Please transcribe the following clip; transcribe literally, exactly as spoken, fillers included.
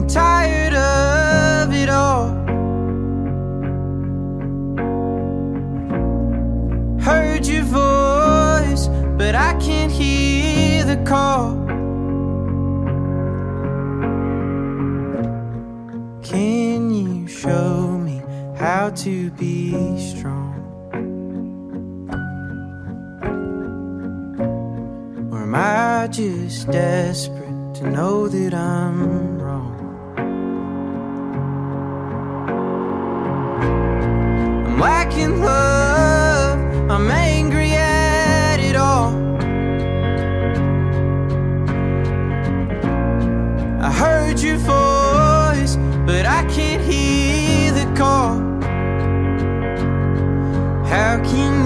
tired of it all. Heard your voice, but I can't hear the call. Can you show me how to be strong? Or am I just desperate to know that I'm wrong? I'm lacking love, I'm angry at it all. I heard your voice, but I can't hear the call. How can